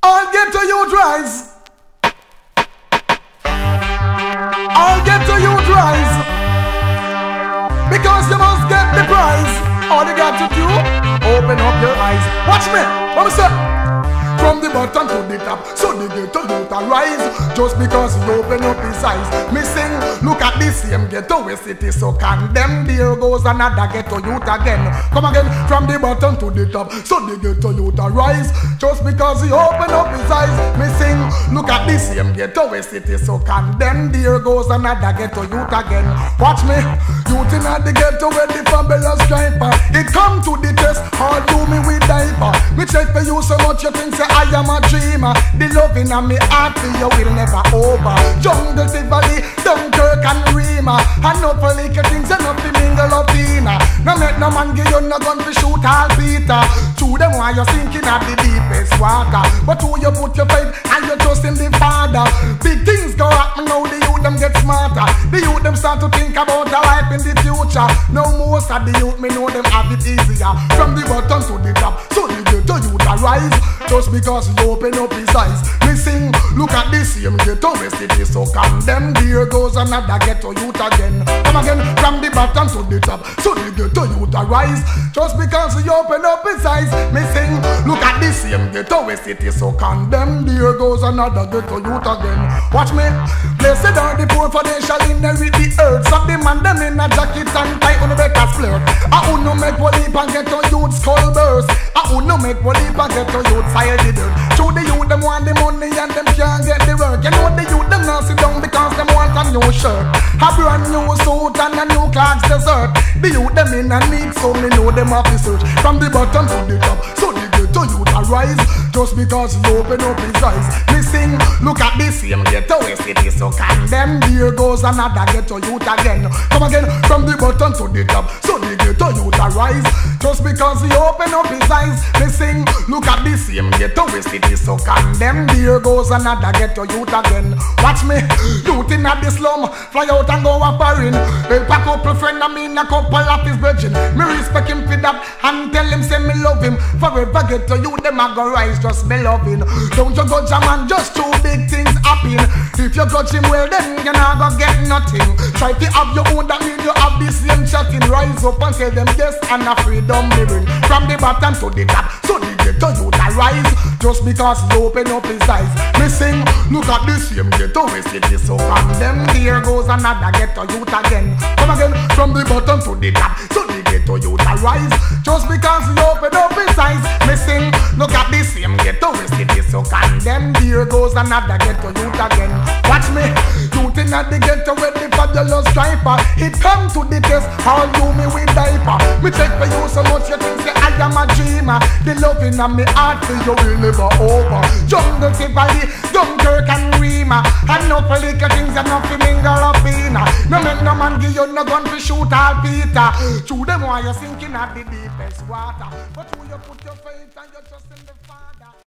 All get to youth rise. All get to youth rise. Because you must get the prize. All you got to do, open up your eyes. Watch me. What we say? From the bottom to the top, so the ghetto youth arise. Just because he open up his eyes. Me sing, look at this same ghetto we city so condemn. There goes another ghetto youth again. Come again, from the bottom to the top, so the ghetto youth arise. Just because he open up his eyes. Me sing, look at this same ghetto we city so condemn. There goes another ghetto youth again. Watch me, youth in the ghetto where the fabulous striper. It come to the test, all do me with diaper. Me check for you so much you think say I am a dreamer. The loving of me heart for you will never over. Jungle, Tivoli, Dunkirk and Rima. And no political things and nothing mingle up in. No make no man give you no gun to shoot all Peter. To them while you're sinking at the deepest water. But who you put your faith and you trust in the Father. Big things go happen now, the youth them get smarter. The youth them start to think about their life in the future. Now most of the youth me know them have it easier. From the bottom to the top, so the ghetto youth arise. Just because he open up his eyes. Me sing, look at this same ghetto we city so condemn. There goes another ghetto youth again. Come again, from the bottom to the top, so the ghetto youth arise. Just because he open up his eyes. Me sing, look at this same ghetto we city so condemn. There goes another ghetto youth again. Watch me, blessed are the poor for they shall inherit the earth. So the man them in a jacket and tie on a better flirt. I who no make one leap and ghetto youth skull burst. I who no make one leap and ghetto youth fire the dirt. To the youth them want the money and them can't get the work. You know the youth them not sit down because them want a new shirt, a brand new suit and a new Clarks dessert. The youth them in a need, so me know them have to search. From the bottom to the top, so the ghetto youth arise. Just because he open up his eyes. Me sing, look at this same ghetto we city so condemn. There goes another ghetto youth again. Come again, from the bottom to the top, so the ghetto youth arise. Just because he open up his eyes. Me sing, look at this same ghetto we city so condemn. There goes another ghetto youth again. Watch me, youth in the slum, fly out and go a foreign. Help a couple friend I mean a couple of his virgin. Me respect him for that and tell him say me love him. Forever ghetto youth them a go rise, just me love him. Don't you judge a man, just two big things happen. If you judge him well then you not go get nothing. Try to have your own, that mean you have the same chatting. Rise up and tell them yes and a freedom living. From the bottom to the top, so the ghetto youth arise. Just because he open up his eyes. Me sing, look at this same ghetto we city so condemn. There goes another ghetto youth again. Come again, from the bottom to the top, so the ghetto youth arise. Just because he open up his eyes. Me sing, look at this same ghetto we city so condemn. There goes another ghetto youth again. Watch me, youth in the ghetto with the fabulous striper. It come to the test, all do me with diaper. Me take for you so much you think say I am a dreamer. The loving of me heart for you will never over. Jungle, Tivoli, Dunkirk and Rima. And no political things and nothing mingle up in. No make no man give you no gun to shoot all Peter. To them while you're sinking at the deepest water. But who you put your faith and your trust in the Father.